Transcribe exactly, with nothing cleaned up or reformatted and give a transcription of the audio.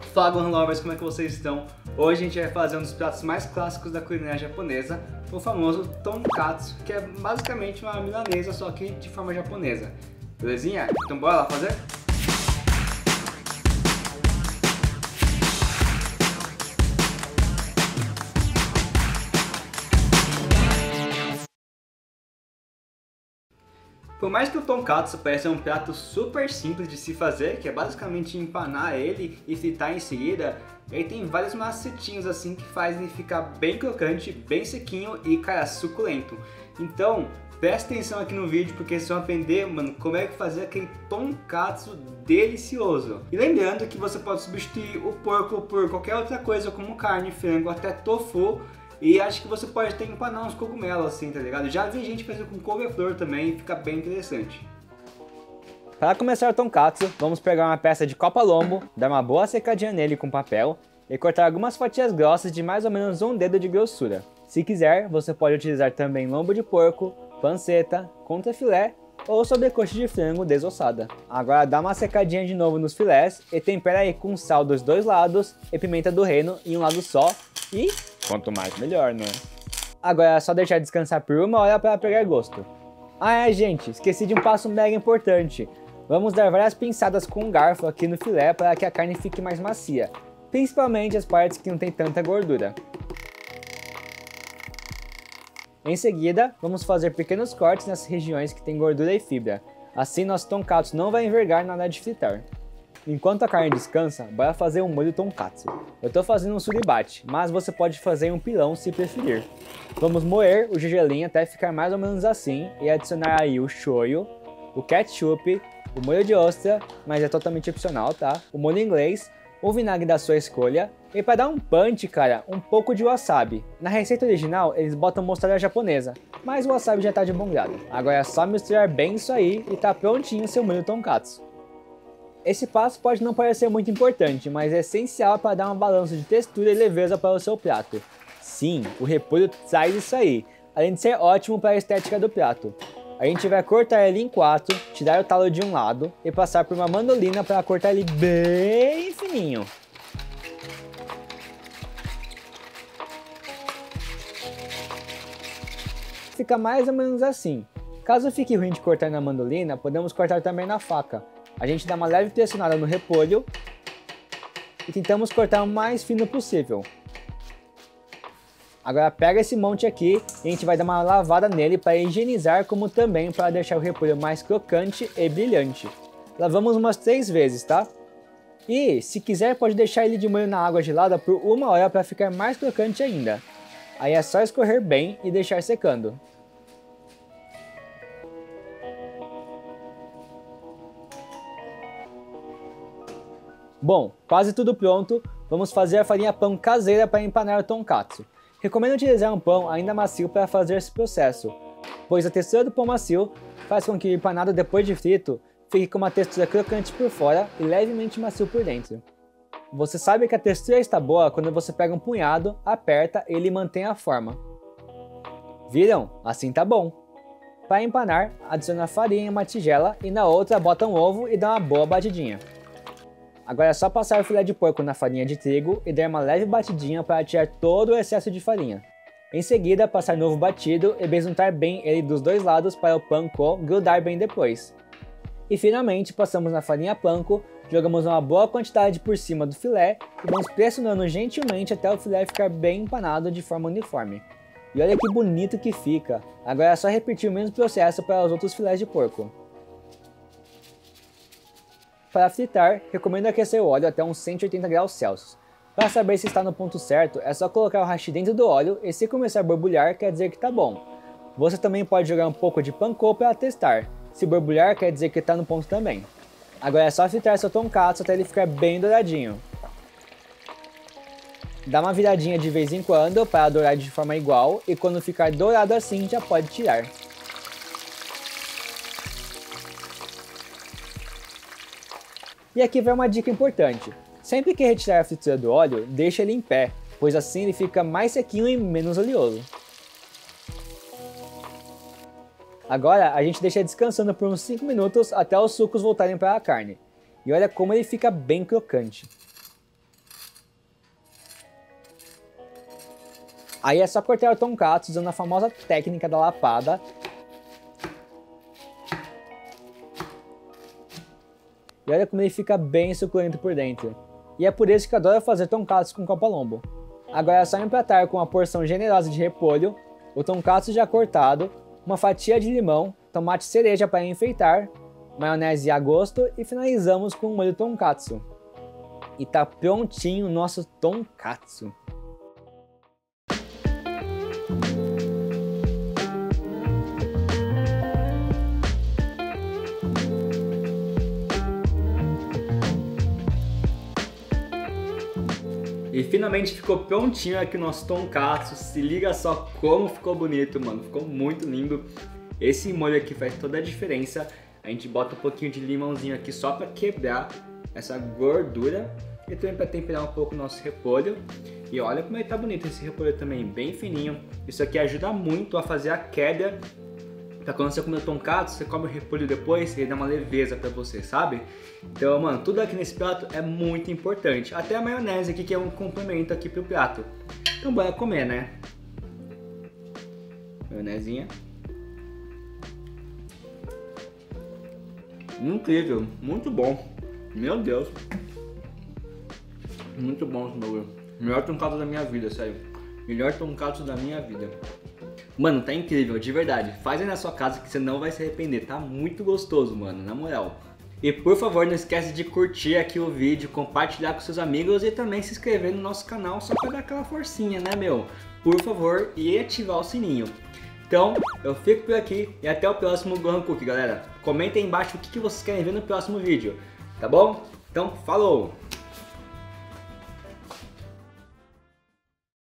Fala, Gohan Lovers, como é que vocês estão? Hoje a gente vai fazer um dos pratos mais clássicos da culinária japonesa, o famoso tonkatsu, que é basicamente uma milanesa, só que de forma japonesa. Belezinha? Então bora lá fazer? Por mais que o tonkatsu pareça um prato super simples de se fazer, que é basicamente empanar ele e fritar em seguida, ele tem vários macetinhos assim que fazem ele ficar bem crocante, bem sequinho e, cara, suculento. Então, presta atenção aqui no vídeo porque vocês vão aprender, mano, como é que fazer aquele tonkatsu delicioso. E lembrando que você pode substituir o porco por qualquer outra coisa, como carne, frango, até tofu. E acho que você pode até empanar uns cogumelos assim, tá ligado? Já vi gente fazendo com couve-flor também, fica bem interessante. Para começar o tonkatsu, vamos pegar uma peça de copa-lombo, dar uma boa secadinha nele com papel e cortar algumas fatias grossas de mais ou menos um dedo de grossura. Se quiser, você pode utilizar também lombo de porco, panceta, contrafilé ou sobrecoxa de frango desossada. Agora dá uma secadinha de novo nos filés e tempera aí com sal dos dois lados e pimenta do reino em um lado só e... quanto mais melhor, né? Agora é só deixar descansar por uma hora para pegar gosto. Ah é, gente, esqueci de um passo mega importante. Vamos dar várias pinçadas com um garfo aqui no filé para que a carne fique mais macia, principalmente as partes que não tem tanta gordura. Em seguida, vamos fazer pequenos cortes nas regiões que tem gordura e fibra. Assim nosso tonkatsu não vai envergar na hora de fritar. Enquanto a carne descansa, bora fazer um molho tonkatsu. Eu tô fazendo um suribate, mas você pode fazer um pilão se preferir. Vamos moer o gergelim até ficar mais ou menos assim e adicionar aí o shoyu, o ketchup, o molho de ostra, mas é totalmente opcional, tá? O molho inglês, o vinagre da sua escolha e para dar um punch, cara, um pouco de wasabi. Na receita original eles botam mostarda japonesa, mas o wasabi já tá de bom grado. Agora é só misturar bem isso aí e tá prontinho o seu molho tonkatsu. Esse passo pode não parecer muito importante, mas é essencial para dar um balanço de textura e leveza para o seu prato. Sim, o repolho traz isso aí, além de ser ótimo para a estética do prato. A gente vai cortar ele em quatro, tirar o talo de um lado e passar por uma mandolina para cortar ele bem fininho. Fica mais ou menos assim. Caso fique ruim de cortar na mandolina, podemos cortar também na faca. A gente dá uma leve pressionada no repolho e tentamos cortar o mais fino possível. Agora pega esse monte aqui e a gente vai dar uma lavada nele para higienizar, como também para deixar o repolho mais crocante e brilhante. Lavamos umas três vezes, tá? E se quiser pode deixar ele de molho na água gelada por uma hora para ficar mais crocante ainda. Aí é só escorrer bem e deixar secando. Bom, quase tudo pronto, vamos fazer a farinha pão caseira para empanar o tonkatsu. Recomendo utilizar um pão ainda macio para fazer esse processo, pois a textura do pão macio faz com que o empanado depois de frito fique com uma textura crocante por fora e levemente macio por dentro. Você sabe que a textura está boa quando você pega um punhado, aperta e ele mantém a forma. Viram? Assim tá bom. Para empanar, adiciona a farinha em uma tigela e na outra bota um ovo e dá uma boa batidinha. Agora é só passar o filé de porco na farinha de trigo e dar uma leve batidinha para tirar todo o excesso de farinha. Em seguida, passar no ovo batido e besuntar bem ele dos dois lados para o panko grudar bem depois. E finalmente, passamos na farinha panko, jogamos uma boa quantidade por cima do filé e vamos pressionando gentilmente até o filé ficar bem empanado de forma uniforme. E olha que bonito que fica! Agora é só repetir o mesmo processo para os outros filés de porco. Para fritar, recomendo aquecer o óleo até uns cento e oitenta graus Celsius. Para saber se está no ponto certo, é só colocar o hashi dentro do óleo e se começar a borbulhar, quer dizer que está bom. Você também pode jogar um pouco de panko para testar. Se borbulhar, quer dizer que está no ponto também. Agora é só fritar seu tonkatsu até ele ficar bem douradinho. Dá uma viradinha de vez em quando para dourar de forma igual e quando ficar dourado assim já pode tirar. E aqui vai uma dica importante. Sempre que retirar a fritura do óleo, deixa ele em pé, pois assim ele fica mais sequinho e menos oleoso. Agora a gente deixa descansando por uns cinco minutos até os sucos voltarem para a carne. E olha como ele fica bem crocante. Aí é só cortar o tonkatsu usando a famosa técnica da lapada. E olha como ele fica bem suculento por dentro. E é por isso que eu adoro fazer tonkatsu com copa-lombo. Agora é só empratar com uma porção generosa de repolho, o tonkatsu já cortado, uma fatia de limão, tomate cereja para enfeitar, maionese a gosto e finalizamos com o molho tonkatsu. E tá prontinho o nosso tonkatsu. E finalmente ficou prontinho aqui o nosso tonkatsu. Se liga só como ficou bonito, mano. Ficou muito lindo. Esse molho aqui faz toda a diferença. A gente bota um pouquinho de limãozinho aqui só para quebrar essa gordura. E também para temperar um pouco o nosso repolho. E olha como ele tá bonito esse repolho também, bem fininho. Isso aqui ajuda muito a fazer a quebra. Pra quando você comer o tonkatsu, você come o repolho depois, ele dá uma leveza pra você, sabe? Então, mano, tudo aqui nesse prato é muito importante. Até a maionese aqui, que é um complemento aqui pro prato. Então bora comer, né? Maionezinha. Incrível, muito bom. Meu Deus. Muito bom esse bagulho. Melhor tonkatsu da minha vida, sério. Melhor tonkatsu da minha vida. Mano, tá incrível, de verdade. Faz aí na sua casa que você não vai se arrepender. Tá muito gostoso, mano, na moral. E por favor, não esquece de curtir aqui o vídeo, compartilhar com seus amigos e também se inscrever no nosso canal só pra dar aquela forcinha, né, meu? Por favor, e ativar o sininho. Então, eu fico por aqui e até o próximo Gohan Cook, galera. Comenta aí embaixo o que vocês querem ver no próximo vídeo, tá bom? Então, falou!